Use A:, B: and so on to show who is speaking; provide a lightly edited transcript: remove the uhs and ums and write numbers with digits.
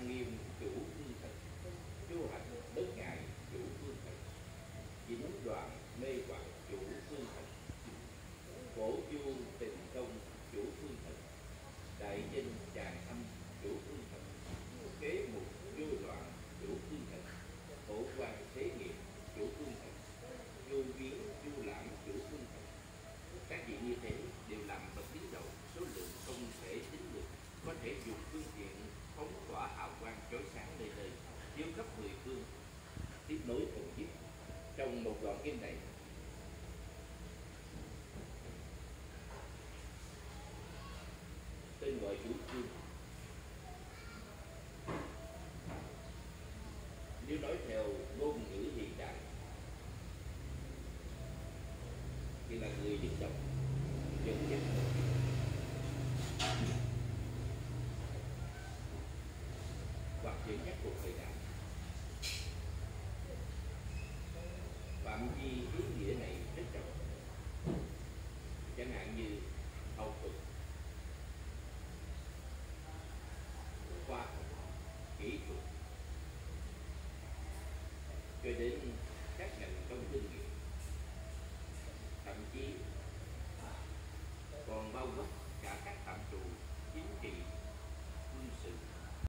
A: trang nghiêm chủ phương thần, chu hành bất ngại chủ phương thần, chính đoạn mê hoặc chủ phương thần, phổ du tình công chủ phương thần, đại danh tràng âm chủ phương thần, kế mục vô loạn chủ phương thần, phổ quan thế nghiệp chủ phương thần, vô biến vô lãm chủ phương thần. Các vị như thế đều làm bậc đứng đầu, số lượng không thể tính được, có thể dùng phương tiện phóng tỏa hào quang chói sáng nơi nơi, chiếu khắp mười phương. Tiếp nối thuần dứt trong một đoạn kinh này, tên gọi chủ trương. Nếu nói theo ngôn ngữ hiện đại thì là người đứng đầu dẫn dắt hoặc dẫn dắt cuộc thời đại. Phạm vi ý nghĩa này rất rộng, chẳng hạn như học thuật, khoa học, kỹ thuật, cho đến